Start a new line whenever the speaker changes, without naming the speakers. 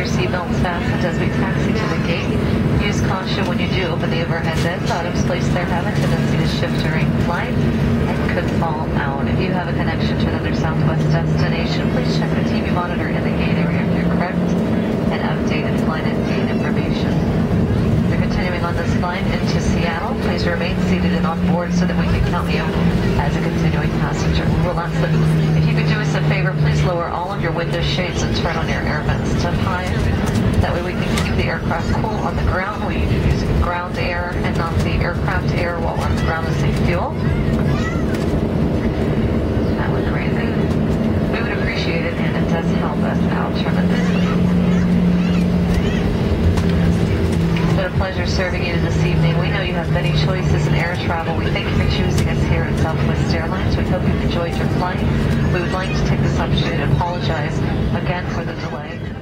your seatbelts fastened as we taxi to the gate. Use caution when you do open the overhead bins. Items placed there have a tendency to shift during flight and could fall out. If you have a connection to another Southwest destination, please check the TV monitor in the gate area for your correct and updated flight and gate information. If you're continuing on this flight into Seattle, please remain seated and on board so that we can count you as a continuing passenger. We will ask that if you could do us a favor, please lower all of your window shades and turn on your air vents to high. That way we can keep the aircraft cool on the ground. We use ground air and not the aircraft air while on the ground to save fuel. That was crazy. We would appreciate it, and it does help us out tremendously. It's been a pleasure serving you this evening. We know you have many choices in air travel. We thank you for choosing us here at Southwest Airlines. We hope you've enjoyed your flight. We would like to take this opportunity to apologize again for the delay.